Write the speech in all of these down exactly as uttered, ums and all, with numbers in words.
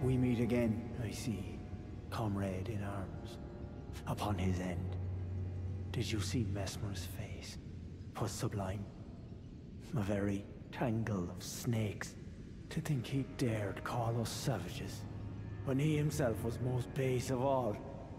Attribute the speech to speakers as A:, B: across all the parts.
A: We meet again, I see, comrade in arms. Upon his end, did you see Messmer's face? 'Twas sublime. A very tangle of snakes. To think he dared call us savages, when he himself was most base of all.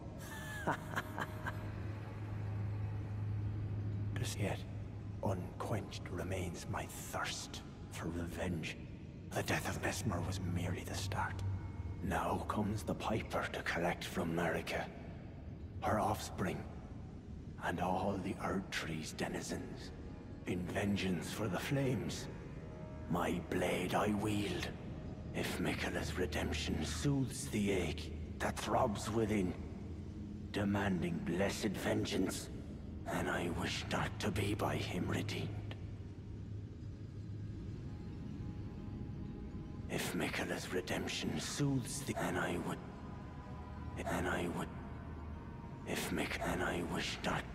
A: Just yet, unquenched remains my thirst for revenge. The death of Messmer was merely the start. Now comes the Piper to collect from Marika, her offspring, and all the Erdtree's denizens, in vengeance for the flames. My blade I wield, if Miquella's redemption soothes the ache that throbs within, demanding blessed vengeance, and I wish not to be by him redeemed. If Miquella's redemption soothes the, and I would, and I would, if Mick, and I wish not